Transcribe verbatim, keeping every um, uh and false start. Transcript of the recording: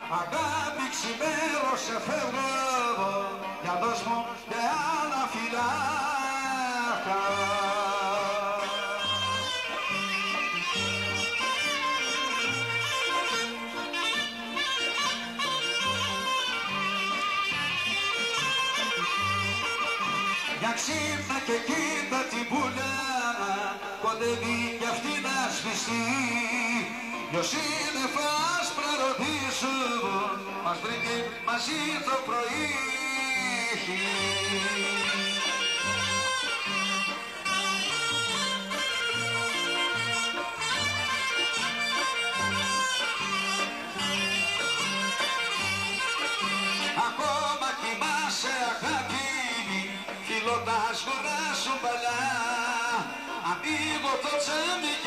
Αγάπη ξημέρωσε, φεύγω για δώσ' μου και άλλα φιλάκια. Για ξύπνα και κοίτα την πουλιά, κοντεύει κι αυτή να σβηστεί. Δυο σύννεφα άσπρα ρωτήσουν, μας βρήκε μαζί το πρωί. Ακόμα κοιμάσαι αγάπη, φιλώ τα σγουρά σου παλιά. Ανοίγω το τσάμι